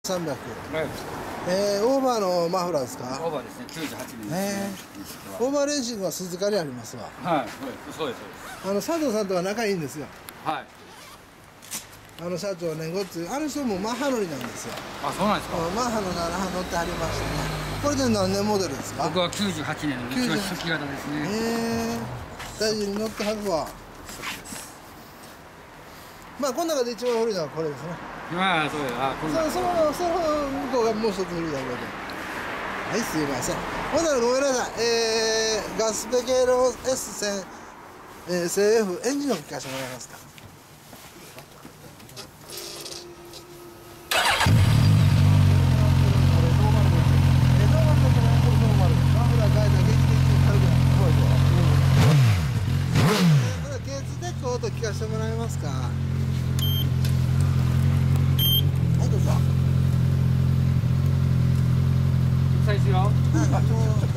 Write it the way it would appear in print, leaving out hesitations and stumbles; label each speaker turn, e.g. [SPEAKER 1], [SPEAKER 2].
[SPEAKER 1] 300。
[SPEAKER 2] はい。
[SPEAKER 1] オーバーのマフラーですか？
[SPEAKER 2] オーバーですね。98年ですね。
[SPEAKER 1] オーバーレーシングは鈴鹿にありますわ。
[SPEAKER 2] はい。そうです。
[SPEAKER 1] 佐藤さんとは仲いいんですよ。
[SPEAKER 2] はい。
[SPEAKER 1] 社長ね、ごっつい、人もマッハ乗りなんですよ。
[SPEAKER 2] あ、そうなんですか。
[SPEAKER 1] マッハの7波乗ってはりましたね。これで何年モデルですか？
[SPEAKER 2] 僕は98年の一番初期型ですね。
[SPEAKER 1] 大事に乗ってはるわ。まあこの中で一番古いのはこれですね。
[SPEAKER 2] まあそうです。あ、こんな。
[SPEAKER 1] その向こうがもう一つ古いだけで。はい、すいません。ほんならごめんなさい。ガスペ系の S1000、CF エンジン音聞かせてもらえますか？音聞かせてもらえますか？はい、どうぞ。
[SPEAKER 2] 最初よ。